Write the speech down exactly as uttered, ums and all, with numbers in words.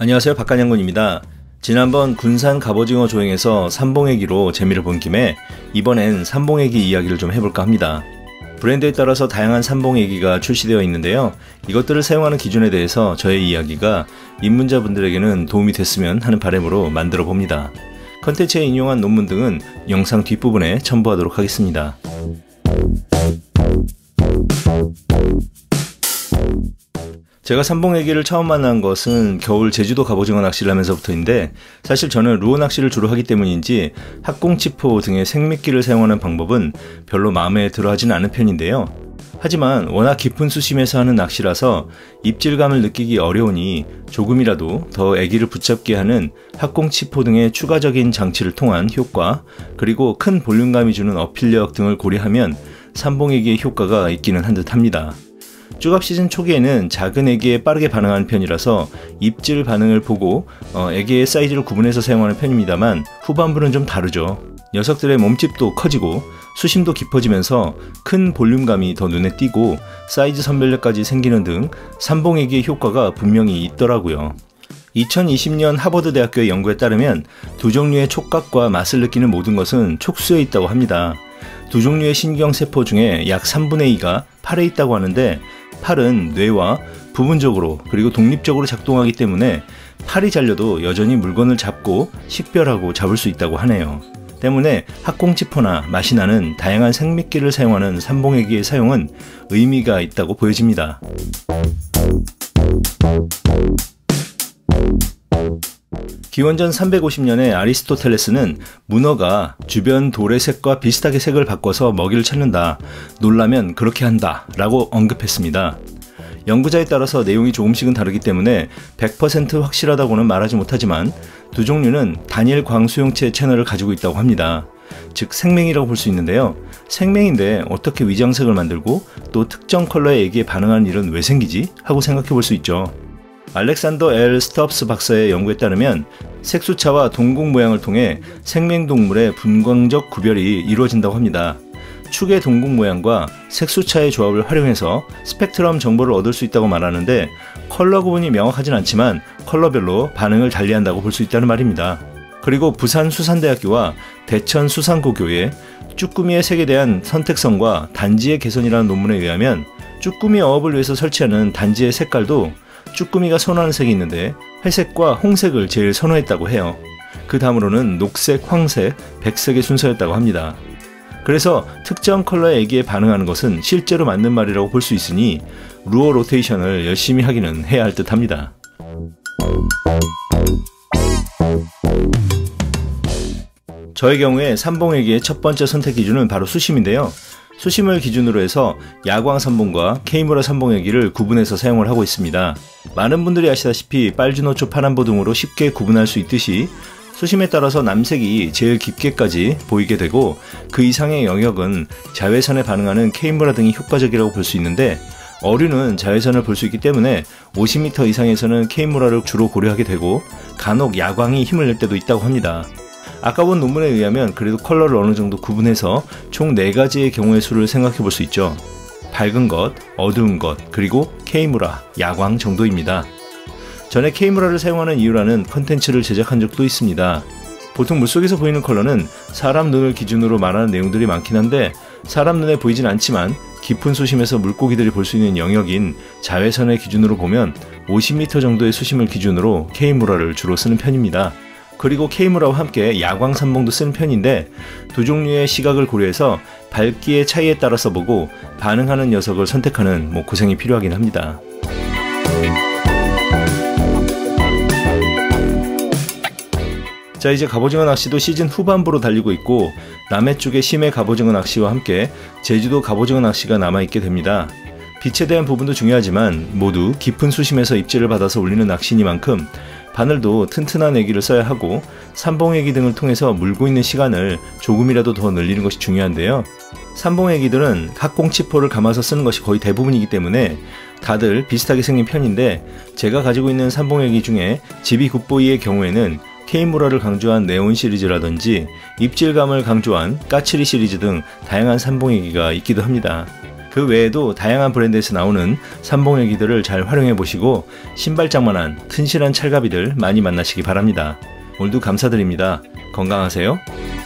안녕하세요, 박간양군입니다. 지난번 군산 갑오징어 조행에서 삼봉애기로 재미를 본 김에 이번엔 삼봉애기 이야기를 좀 해볼까 합니다. 브랜드에 따라서 다양한 삼봉애기가 출시되어 있는데요. 이것들을 사용하는 기준에 대해서 저의 이야기가 입문자분들에게는 도움이 됐으면 하는 바람으로 만들어 봅니다. 컨텐츠에 인용한 논문 등은 영상 뒷부분에 첨부하도록 하겠습니다. 제가 삼봉애기를 처음 만난 것은 겨울 제주도 갑오징어 낚시를 하면서부터인데, 사실 저는 루어 낚시를 주로 하기 때문인지 학꽁치포 등의 생미끼를 사용하는 방법은 별로 마음에 들어 하진 않은 편인데요. 하지만 워낙 깊은 수심에서 하는 낚시라서 입질감을 느끼기 어려우니 조금이라도 더 애기를 붙잡게 하는 학꽁치포 등의 추가적인 장치를 통한 효과, 그리고 큰 볼륨감이 주는 어필력 등을 고려하면 삼봉애기의 효과가 있기는 한 듯 합니다. 쭈갑 시즌 초기에는 작은 애기에 빠르게 반응하는 편이라서 입질 반응을 보고 어, 애기의 사이즈를 구분해서 사용하는 편입니다만, 후반부는 좀 다르죠. 녀석들의 몸집도 커지고 수심도 깊어지면서 큰 볼륨감이 더 눈에 띄고 사이즈 선별력까지 생기는 등 삼봉애기의 효과가 분명히 있더라고요. 이천이십 년 하버드 대학교의 연구에 따르면 두 종류의 촉각과 맛을 느끼는 모든 것은 촉수에 있다고 합니다. 두 종류의 신경세포 중에 약 삼분의 이가 팔에 있다고 하는데, 팔은 뇌와 부분적으로 그리고 독립적으로 작동하기 때문에 팔이 잘려도 여전히 물건을 잡고 식별하고 잡을 수 있다고 하네요. 때문에 학꽁치포나 맛이 나는 다양한 생미끼를 사용하는 삼봉애기의 사용은 의미가 있다고 보여집니다. 기원전 삼백오십 년에 아리스토텔레스는 문어가 주변 돌의 색과 비슷하게 색을 바꿔서 먹이를 찾는다, 놀라면 그렇게 한다 라고 언급했습니다. 연구자에 따라서 내용이 조금씩은 다르기 때문에 백 퍼센트 확실하다고는 말하지 못하지만, 두 종류는 단일 광수용체 채널을 가지고 있다고 합니다. 즉 생맹이라고 볼 수 있는데요. 생맹인데 어떻게 위장색을 만들고 또 특정 컬러의 애기에 반응하는 일은 왜 생기지? 하고 생각해 볼 수 있죠. 알렉산더 엘 스톱스 박사의 연구에 따르면 색수차와 동공 모양을 통해 생맹동물의 분광적 구별이 이루어진다고 합니다. 축의 동공 모양과 색수차의 조합을 활용해서 스펙트럼 정보를 얻을 수 있다고 말하는데, 컬러 구분이 명확하진 않지만 컬러별로 반응을 달리한다고 볼 수 있다는 말입니다. 그리고 부산수산대학교와 대천수산고교의 쭈꾸미의 색에 대한 선택성과 단지의 개선이라는 논문에 의하면 쭈꾸미 어업을 위해서 설치하는 단지의 색깔도 쭈꾸미가 선호하는 색이 있는데 회색과 홍색을 제일 선호했다고 해요. 그 다음으로는 녹색, 황색, 백색의 순서였다고 합니다. 그래서 특정 컬러의 애기에 반응하는 것은 실제로 맞는 말이라고 볼 수 있으니 루어 로테이션을 열심히 하기는 해야 할 듯 합니다. 저의 경우에 삼봉애기의 첫 번째 선택 기준은 바로 수심인데요. 수심을 기준으로 해서 야광 삼봉과 케이무라 삼봉애기를 구분해서 사용을 하고 있습니다. 많은 분들이 아시다시피 빨주노초 파남보 등으로 쉽게 구분할 수 있듯이 수심에 따라서 남색이 제일 깊게까지 보이게 되고, 그 이상의 영역은 자외선에 반응하는 케이무라 등이 효과적이라고 볼 수 있는데, 어류는 자외선을 볼 수 있기 때문에 오십 미터 이상에서는 케이무라를 주로 고려하게 되고, 간혹 야광이 힘을 낼 때도 있다고 합니다. 아까 본 논문에 의하면 그래도 컬러를 어느 정도 구분해서 총 네 가지의 경우의 수를 생각해 볼 수 있죠. 밝은 것, 어두운 것, 그리고 케이무라, 야광 정도입니다. 전에 케이무라를 사용하는 이유라는 컨텐츠를 제작한 적도 있습니다. 보통 물속에서 보이는 컬러는 사람 눈을 기준으로 말하는 내용들이 많긴 한데, 사람 눈에 보이진 않지만 깊은 수심에서 물고기들이 볼 수 있는 영역인 자외선의 기준으로 보면 오십 미터 정도의 수심을 기준으로 케이무라를 주로 쓰는 편입니다. 그리고 케이무라와 함께 야광 삼봉도 쓰는 편인데, 두 종류의 시각을 고려해서 밝기의 차이에 따라서 보고 반응하는 녀석을 선택하는 뭐 고생이 필요하긴 합니다. 자, 이제 갑오징어 낚시도 시즌 후반부로 달리고 있고, 남해 쪽의 심해 갑오징어 낚시와 함께 제주도 갑오징어 낚시가 남아있게 됩니다. 빛에 대한 부분도 중요하지만 모두 깊은 수심에서 입질을 받아서 올리는 낚시니만큼 바늘도 튼튼한 애기를 써야 하고, 삼봉애기 등을 통해서 물고 있는 시간을 조금이라도 더 늘리는 것이 중요한데요. 삼봉애기들은 학꽁치포를 감아서 쓰는 것이 거의 대부분이기 때문에 다들 비슷하게 생긴 편인데, 제가 가지고 있는 삼봉애기 중에 지비 굿보이의 경우에는 케이무라를 강조한 네온 시리즈라든지 입질감을 강조한 까치리 시리즈 등 다양한 삼봉애기가 있기도 합니다. 그 그 외에도 다양한 브랜드에서 나오는 삼봉애기들을 잘 활용해 보시고 신발장만한 튼실한 찰가비들 많이 만나시기 바랍니다. 오늘도 감사드립니다. 건강하세요.